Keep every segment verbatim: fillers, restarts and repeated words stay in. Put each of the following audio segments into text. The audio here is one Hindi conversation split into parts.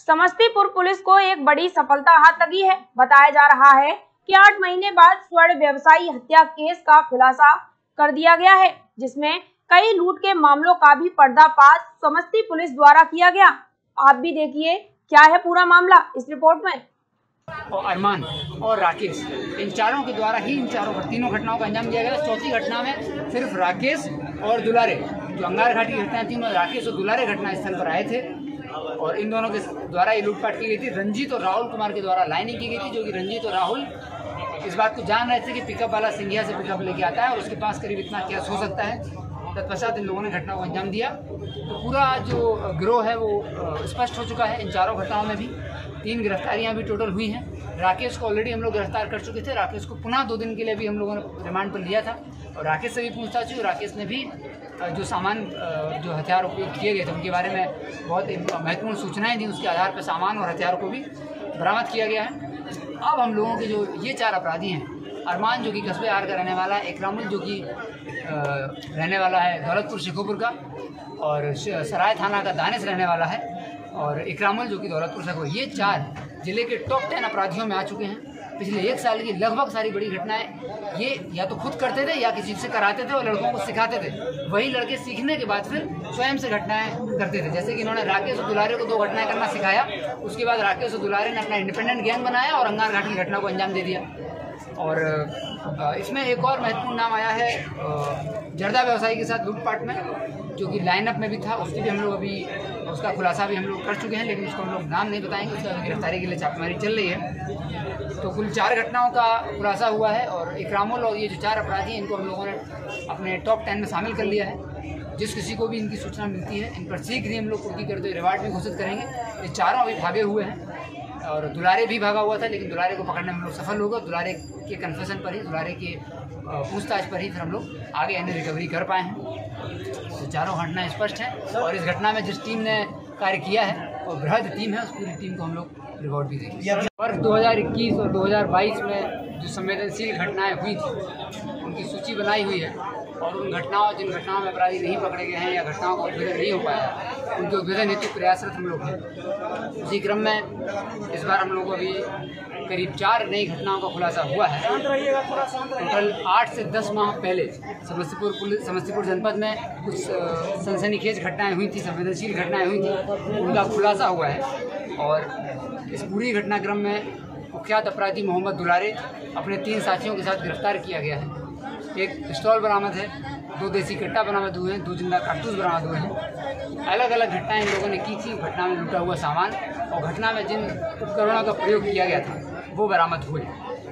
समस्तीपुर पुलिस को एक बड़ी सफलता हाथ लगी है। बताया जा रहा है कि आठ महीने बाद स्वर्ण व्यवसायी हत्या केस का खुलासा कर दिया गया है, जिसमें कई लूट के मामलों का भी पर्दाफाश समस्ती पुलिस द्वारा किया गया। आप भी देखिए क्या है पूरा मामला इस रिपोर्ट में। और अरमान और राकेश, इन चारों के द्वारा ही इन चारों तीनों घटनाओं का अंजाम दिया गया। चौथी घटना में सिर्फ राकेश और दुलारे, जो अंगार घाटी की घटना थी, राकेश और दुलारे घटना स्थल पर आए थे और इन दोनों के द्वारा ये लूटपाट की गई थी। रंजीत और राहुल कुमार के द्वारा लाइनिंग की गई थी, जो कि रंजीत और राहुल इस बात को जान रहे थे कि पिकअप वाला सिंघिया से पिकअप लेके आता है और उसके पास करीब इतना कैश हो सकता है। तत्पश्चात इन लोगों ने घटना को अंजाम दिया। तो पूरा जो गिरोह है वो स्पष्ट हो चुका है। इन चारों घटनाओं में भी तीन गिरफ्तारियां भी टोटल हुई हैं। राकेश को ऑलरेडी हम लोग गिरफ्तार कर चुके थे। राकेश को पुनः दो दिन के लिए भी हम लोगों ने रिमांड पर लिया था और राकेश से भी पूछताछ हुई। राकेश ने भी जो सामान, जो हथियार उपयोग किए गए थे उनके बारे में बहुत महत्वपूर्ण सूचनाएं दी। उसके आधार पर सामान और हथियारों को भी बरामद किया गया है। अब हम लोगों के जो ये चार अपराधी हैं, अरमान जो कि कस्बे आर का रहने वाला है, इकरामुल जो कि रहने वाला है दौलतपुर शेखोपुर का, और सराय थाना का दानिश रहने वाला है, और इकरामुल जो कि दौलतपुर शेखोपुर, ये चार जिले के टॉप टेन अपराधियों में आ चुके हैं। पिछले एक साल की लगभग सारी बड़ी घटनाएं ये या तो खुद करते थे या किसी से कराते थे और लड़कों को सिखाते थे। वही लड़के सीखने के बाद फिर स्वयं से घटनाएं करते थे। जैसे कि इन्होंने राकेश और दुलारे को दो घटनाएं करना सिखाया, उसके बाद राकेश और दुलारे ने अपना इंडिपेंडेंट गैंग बनाया और अंगार घाटी की घटना को अंजाम दे दिया। और इसमें एक और महत्वपूर्ण नाम आया है जर्दा व्यवसायी के साथ लूटपाट में, जो कि लाइनअप में भी था। उसकी भी हम लोग अभी उसका खुलासा भी हम लोग कर चुके हैं, लेकिन उसको हम लोग नाम नहीं बताएंगे। उसका गिरफ्तारी के लिए छापेमारी चल रही है। तो कुल चार घटनाओं का खुलासा हुआ है और इकरामुल और ये जो चार अपराधी हैं इनको हम लोगों ने अपने टॉप टेन में शामिल कर लिया है। जिस किसी को भी इनकी सूचना मिलती है, इन पर शीघ्र ही हम लोग कुर्की करते हुए रिवार्ड भी घोषित करेंगे। ये चारों अभी भागे हुए हैं और दुलारे भी भागा हुआ था, लेकिन दुलारे को पकड़ने में हम लोग सफल हो गए। दुलारे के कन्फेशन पर ही, दुलारे के पूछताछ पर ही फिर हम लोग आगे यानी रिकवरी कर पाए हैं। तो चारों घटना स्पष्ट है और इस घटना में जिस टीम ने कार्य किया है और बृहद टीम है, उस पूरी टीम को हम लोग रिवॉर्ड भी देंगे। वर्ष दो हज़ार इक्कीस और दो हज़ार बाईस में जो संवेदनशील घटनाएं हुई थी उनकी सूची बनाई हुई है और उन घटनाओं जिन घटनाओं में अपराधी नहीं पकड़े गए हैं या घटनाओं का उद्भेदन नहीं हो पाया, उनके उद्भेदन हेतु प्रयासरत हम लोग हैं। उसी क्रम में इस बार हम लोग को अभी करीब चार नई घटनाओं का खुलासा हुआ है। टोटल आठ से दस माह पहले समस्तीपुर पुलिस समस्तीपुर जनपद में कुछ सनसनीखेज घटनाएं हुई थी, संवेदनशील घटनाएं हुई थी, उनका खुलासा हुआ है। और इस पूरी घटनाक्रम में कुख्यात अपराधी मोहम्मद दुलारे अपने तीन साथियों के साथ गिरफ्तार किया गया है। एक पिस्तौल बरामद है, दो देसी कट्टा बरामद हुए हैं, दो जिंदा कारतूस बरामद हुए हैं। अलग अलग घटनाएं इन लोगों ने की थी। घटना में लूटा हुआ सामान और घटना में जिन उपकरणों का प्रयोग किया गया था वो बरामद हुए।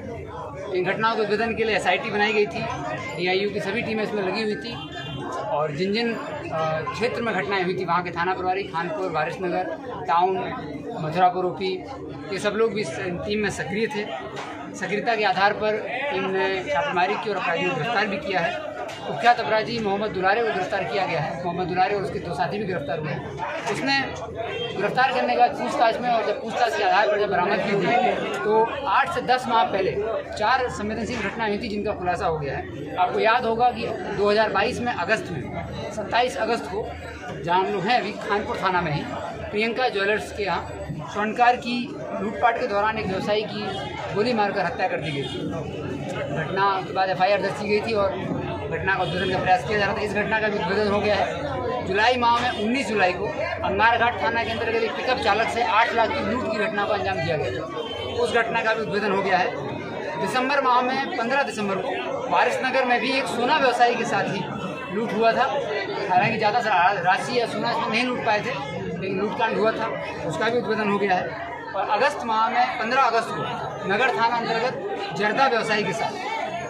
इन घटनाओं के उद्भेदन के लिए एस आई टी बनाई गई थी। डी आई यू की सभी टीमें इसमें लगी हुई थी और जिन जिन क्षेत्र में घटनाएं हुई थी वहाँ के थाना प्रभारी, खानपुर, वारिसनगर टाउन, मथुरापुर ओपी, ये सब लोग भी इस टीम में सक्रिय थे। सक्रियता के आधार पर टीम ने छापेमारी की और अपराधियों को गिरफ्तार भी किया है। कुख्यात अपराधी मोहम्मद दुलारे को गिरफ्तार किया गया है। मोहम्मद दुलारे और उसके दो साथी भी गिरफ्तार हुए हैं। उसने गिरफ्तार करने के बाद पूछताछ में और जब पूछताछ के आधार पर जब बरामद की हुई तो आठ से दस माह पहले चार संवेदनशील घटनाएं हुई थी जिनका खुलासा हो गया है। आपको याद होगा कि दो हज़ार बाईस में अगस्त में सत्ताईस अगस्त को, जहाँ हम लोग हैं अभी खानपुर थाना में ही, प्रियंका ज्वेलर्स के यहाँ स्वर्णकार की लूटपाट के दौरान एक व्यवसायी की गोली मारकर हत्या कर दी गई थी। घटना के बाद एफ आई आर दर्ज की गई थी और घटना का उद्भेदन का प्रयास किया जा रहा था। इस घटना का भी उद्भेदन हो गया है। जुलाई माह में उन्नीस जुलाई को अंगार घाट थाना के अंतर्गत एक पिकअप चालक से आठ लाख की लूट की घटना को अंजाम दिया गया था। उस घटना का भी उद्भेदन हो गया है। दिसंबर माह में पंद्रह दिसंबर को वारिसनगर में भी एक सोना व्यवसायी के साथ ही लूट हुआ था। हालांकि ज़्यादा राशि या सोना इसमें नहीं लूट पाए थे, लेकिन लूटकांड हुआ था, उसका भी उद्भेदन हो गया है। और अगस्त माह में पंद्रह अगस्त को नगर थाना अंतर्गत जर्दा व्यवसायी के साथ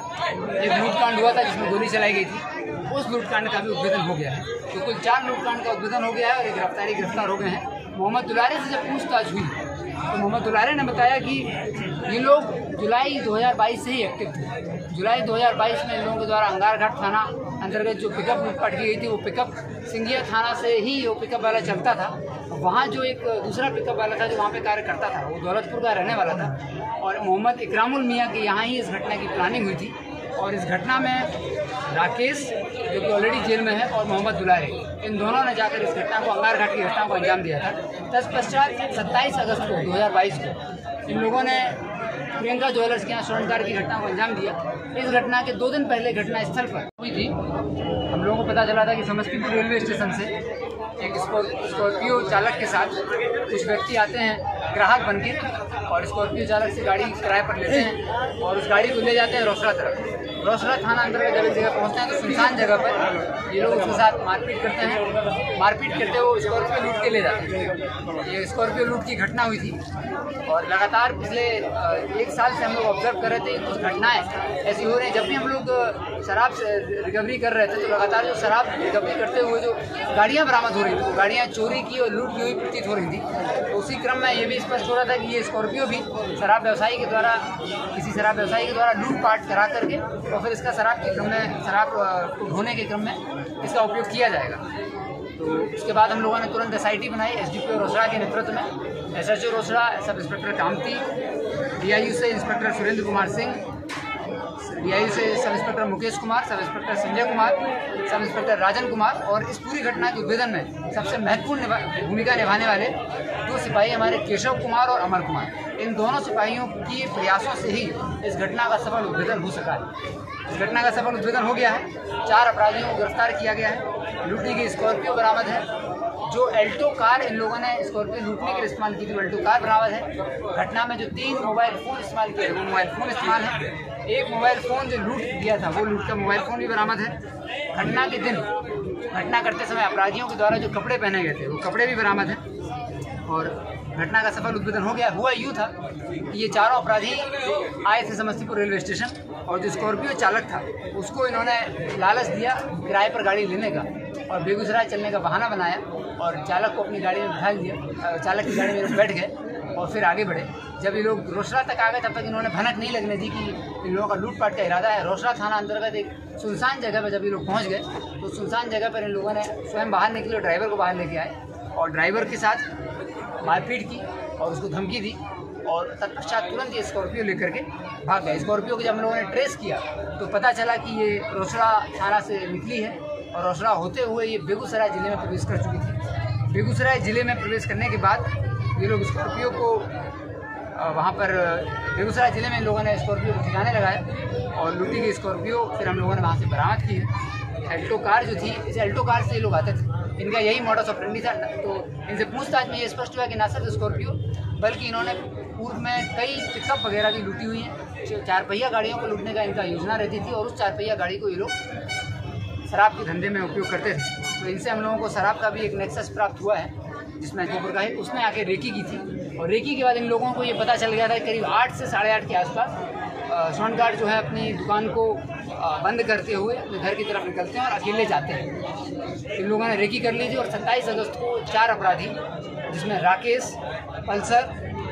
एक लूटकांड हुआ था जिसमें गोली चलाई गई थी। उस लूटकांड का भी उद्भेदन हो गया है। तो कुल चार लूटकांड का उद्भेदन हो गया है और एक गिरफ्तारी गिरफ्तार हो गए हैं। मोहम्मद दुलारे से जब पूछताछ हुई तो मोहम्मद दुलारे ने बताया कि ये लोग जुलाई दो हज़ार बाईस से ही एक्टिव थे। जुलाई दो हज़ार बाईस में इन लोगों के द्वारा अंगार घाट थाना अंतर्गत जो पिकअप लूटपाट की गई थी वो पिकअप सिंघिया थाना से ही वो पिकअप वाला चलता था। वहाँ जो एक दूसरा पिकअप वाला था जो वहाँ पे कार्य करता था वो दौलतपुर का रहने वाला था और मोहम्मद इकरामुल मियाँ के यहाँ ही इस घटना की प्लानिंग हुई थी और इस घटना में राकेश जो कि ऑलरेडी जेल में है और मोहम्मद दुलारे, इन दोनों ने जाकर इस घटना को अंगार घाट की घटना को अंजाम दिया था। तत्पश्चात सत्ताईस अगस्त को दो हज़ार बाईस को इन लोगों ने प्रियंका ज्वेलर्स के यहाँ स्वर्णकार की घटना को अंजाम दिया। इस घटना के दो दिन पहले घटना स्थल पर हुई थी। हम लोगों को पता चला था कि समस्तीपुर रेलवे स्टेशन से एक स्कॉर्पियो चालक के साथ कुछ व्यक्ति आते हैं ग्राहक बन के, और स्कॉर्पियो चालक से गाड़ी किराए पर लेते हैं और उस गाड़ी को ले जाते हैं रोसड़ा तरफ। रोसड़ा थाना अंतर्गत जब इस जगह पहुँचते हैं तो सुनसान जगह पर ये लोग उसके साथ मारपीट करते हैं। मारपीट करते हुए स्कॉर्पियो लूट के ले जाते हैं। ये स्कॉर्पियो लूट की घटना हुई थी और लगातार पिछले एक साल से हम लोग ऑब्जर्व कर रहे थे कुछ घटनाएं ऐसी हो रही हैं। जब भी हम लोग शराब से रिकवरी कर रहे थे तो लगातार जो शराब रिकवरी करते हुए जो गाड़ियाँ बरामद हो रही थी वो गाड़ियाँ चोरी की और लूट की हुई प्रतीत हो रही थी। तो उसी क्रम में ये भी स्पष्ट हो रहा था कि ये स्कॉर्पियो भी शराब व्यवसायी के द्वारा किसी शराब व्यवसायी के द्वारा लूटपाट करा करके और फिर इसका शराब के क्रम में शराब को ढोने के क्रम में इसका उपयोग किया जाएगा। तो उसके बाद हम लोगों ने तुरंत एस आई टी बनाई S D P O Rosera के नेतृत्व में। S H O Rosera, sub inspector Kamti, D I U से inspector Surendra Kumar Singh, D I U से sub inspector Mukesh Kumar, sub inspector Sanjay Kumar, sub inspector Rajan Kumar, और इस पूरी घटना के उद्भेदन में सबसे महत्वपूर्ण भूमिका निभाने वाले दो सिपाही हमारे केशव कुमार और अमर कुमार। इन दोनों सिपाहियों की प्रयासों से ही इस घटना का सफल उद्भेदन हो सका है। इस घटना का सफल उद्भेदन हो गया है। चार अपराधियों को गिरफ्तार किया गया है। लूटी गई स्कॉर्पियो बरामद है। जो एल्टो कार इन लोगों ने स्कॉर्पियो लूटने के लिए इस्तेमाल की थी वो एल्टो कार बरामद है। घटना में जो तीन मोबाइल फ़ोन इस्तेमाल किए वो मोबाइल फ़ोन इस्तेमाल है। एक मोबाइल फ़ोन जो लूट दिया था वो लूट का मोबाइल फ़ोन भी बरामद है। घटना के दिन घटना करते समय अपराधियों के द्वारा जो कपड़े पहने गए थे वो कपड़े भी बरामद हैं और घटना का सफल उद्भेदन हो गया। हुआ यूँ था कि ये चारों अपराधी आए थे समस्तीपुर रेलवे स्टेशन और जो स्कॉर्पियो चालक था उसको इन्होंने लालच दिया किराए पर गाड़ी लेने का और बेगूसराय चलने का बहाना बनाया और चालक को अपनी गाड़ी में बिठा दिया। चालक की गाड़ी में बैठ गए और फिर आगे बढ़े। जब ये लोग रोसड़ा तक आ गए तब तक इन्होंने भनक नहीं लगने दी कि इन लोगों का लूटपाट का इरादा है। रोसड़ा थाना अंतर्गत एक सुनसान जगह पर जब ये लोग पहुँच गए तो सुनसान जगह पर इन लोगों ने स्वयं बाहर निकले और ड्राइवर को बाहर लेके आए और ड्राइवर के साथ मारपीट की और उसको धमकी दी और तत्पश्चात तुरंत ये स्कॉर्पियो लेकर के भाग गए। स्कॉर्पियो को जब हम लोगों ने ट्रेस किया तो पता चला कि ये रोसड़ा थाना से निकली है और रोसड़ा होते हुए ये बेगूसराय ज़िले में प्रवेश कर चुकी थी। बेगूसराय ज़िले में प्रवेश करने के बाद ये लोग स्कॉर्पियो को वहाँ पर बेगूसराय ज़िले में इन लोगों ने स्कॉर्पियो को ठिकाने लगाया और लूटी गई स्कॉर्पियो फिर हम लोगों ने वहाँ से बरामद की है। एल्टो कार जो थी, इस एल्टो कार से ये लोग आते थे, इनका यही मॉडस ऑपरेंडी था। तो इनसे पूछताछ में ये स्पष्ट हुआ कि ना सिर्फ स्कॉर्पियो बल्कि इन्होंने पूर्व में कई पिकअप वगैरह भी लूटी हुई हैं। चार पहिया गाड़ियों को लूटने का इनका योजना रहती थी और उस चार पहिया गाड़ी को ये लोग शराब के धंधे में उपयोग करते थे। तो इनसे हम लोगों को शराब का भी एक नेक्सस प्राप्त हुआ है जिसमें गोबर का है, उसने आके रेकी की थी और रेकी के बाद इन लोगों को ये पता चल गया था कि करीब आठ से साढ़े आठ के आसपास स्वर्णकार जो है अपनी दुकान को बंद करते हुए अपने घर की तरफ निकलते हैं और अकेले जाते हैं। इन लोगों ने रेकी कर ली थी और सत्ताईस अगस्त को चार अपराधी जिसमें राकेश पल्सर,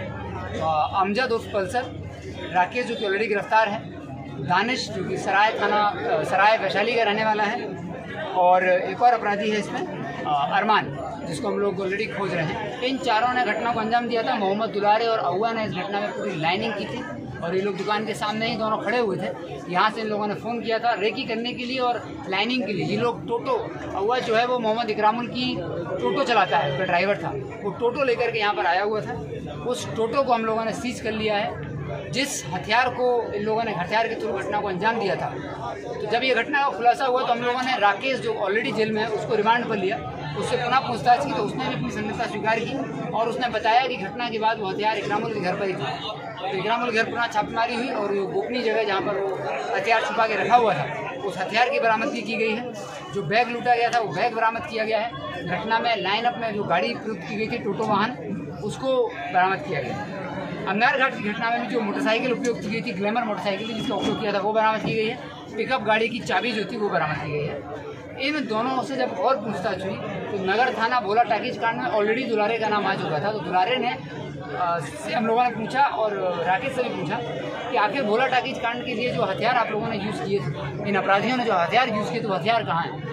अमजद उर्फ पल्सर, राकेश जो कि ऑलरेडी गिरफ्तार है, दानिश जो कि सराय थाना सराय वैशाली का रहने वाला है और एक और अपराधी है इसमें अरमान जिसको हम लोग ऑलरेडी खोज रहे हैं। इन चारों ने घटना को अंजाम दिया था। मोहम्मद दुलारे और अहुआ ने इस घटना में पूरी लाइनिंग की थी और ये लोग दुकान के सामने ही दोनों खड़े हुए थे। यहाँ से इन लोगों ने फ़ोन किया था रेकी करने के लिए और लाइनिंग के लिए। ये लोग टोटो, अहुआ जो है वो मोहम्मद इकरामुल की टोटो चलाता है, उसका ड्राइवर था, वो टोटो लेकर के यहाँ पर आया हुआ था। उस टोटो को हम लोगों ने सीज कर लिया है जिस हथियार को इन लोगों ने हथियार के थ्रू घटना को अंजाम दिया था। तो जब ये घटना का खुलासा हुआ तो हम लोगों ने राकेश जो ऑलरेडी जेल में है उसको रिमांड पर लिया, उससे पुनः पूछताछ की तो उसने भी अपनी संदिग्धता स्वीकार की और उसने बताया कि घटना के बाद वो हथियार इकरामुल के घर पर ही था। तो इकरामुल घर पुनः छापेमारी हुई और वो गोपनीय जगह जहाँ पर वो हथियार छुपा के रखा हुआ था उस हथियार की बरामदगी की गई है। जो बैग लूटा गया था वो बैग बरामद किया गया है। घटना में लाइनअप में जो गाड़ी प्रयुक्त की गई थी टोटो वाहन उसको बरामद किया गया। अंगार घाट की घटना में भी जो मोटरसाइकिल उपयोग की गई थी, ग्लैमर मोटरसाइकिल जिसका उपयोग किया था वो बरामद की गई है। पिकअप गाड़ी की चाबी जो थी वो बरामद की गई है। इन दोनों से जब और पूछताछ हुई तो नगर थाना भोला टाकीज कांड में ऑलरेडी दुलारे का नाम आ चुका था। तो दुलारे ने आ, से हम लोगों ने पूछा और राकेश से भी पूछा कि आखिर भोला टाकीज कांड के लिए जो हथियार आप लोगों ने यूज़ किए थे, इन अपराधियों ने जो हथियार यूज़ किए तो हथियार कहाँ हैं।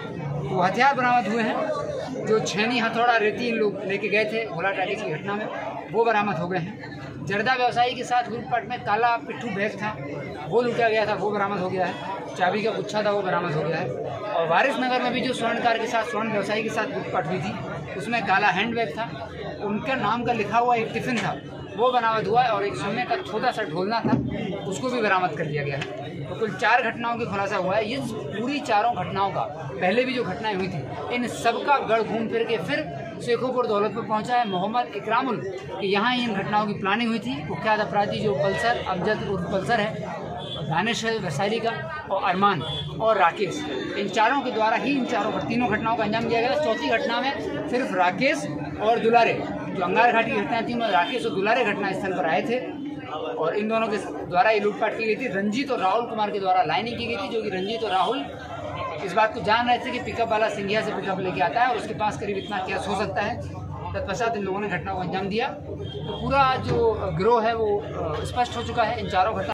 वो हथियार बरामद हुए हैं। जो छेनी, हथौड़ा, रेती इन लोग लेके गए थे भोला टाइगर की घटना में, वो बरामद हो गए हैं। जर्दा व्यवसायी के साथ लूटपाट में काला पिट्ठू बैग था, वो लूटा गया था, वो बरामद हो गया है। चाबी का गुच्छा था, वो बरामद हो गया है। और वारिस नगर में भी जो स्वर्णकार के साथ, स्वर्ण व्यवसायी के साथ लूटपाट हुई थी, उसमें काला हैंड बैग था, उनका नाम का लिखा हुआ एक टिफिन था, वो बरामद हुआ है। और एक सोने का छोटा सा ढोलना था, उसको भी बरामद कर लिया गया है। तो कुल चार घटनाओं की खुलासा हुआ है। ये पूरी चारों घटनाओं का, पहले भी जो घटनाएं हुई थी, इन सबका गढ़ घूम फिर के फिर शेखोपुर दौलतपुर पहुंचा है मोहम्मद इकरामुल कि यहाँ इन घटनाओं की प्लानिंग हुई थी। कुख्यात अपराधी जो पल्सर, अमजद उर्फ पल्सर है, दानिश है वैशाली का, और अरमान और राकेश, इन चारों के द्वारा ही इन चारों तीनों घटनाओं का अंजाम दिया गया। चौथी घटना में सिर्फ राकेश और दुलारे, जो अंगार घाटी की घटनाएं थी, में राकेश और दुलारे घटना स्थल पर आए थे और इन दोनों के द्वारा ये लूटपाट की गई थी। रंजीत और राहुल कुमार के द्वारा लाइनिंग की गई थी, जो कि रंजीत और राहुल इस बात को जान रहे थे कि पिकअप वाला सिंघिया से पिकअप लेके आता है और उसके पास करीब इतना कैश हो सकता है। तत्पश्चात इन लोगों ने घटना को अंजाम दिया। तो पूरा जो गिरोह है वो स्पष्ट हो चुका है इन चारों घटना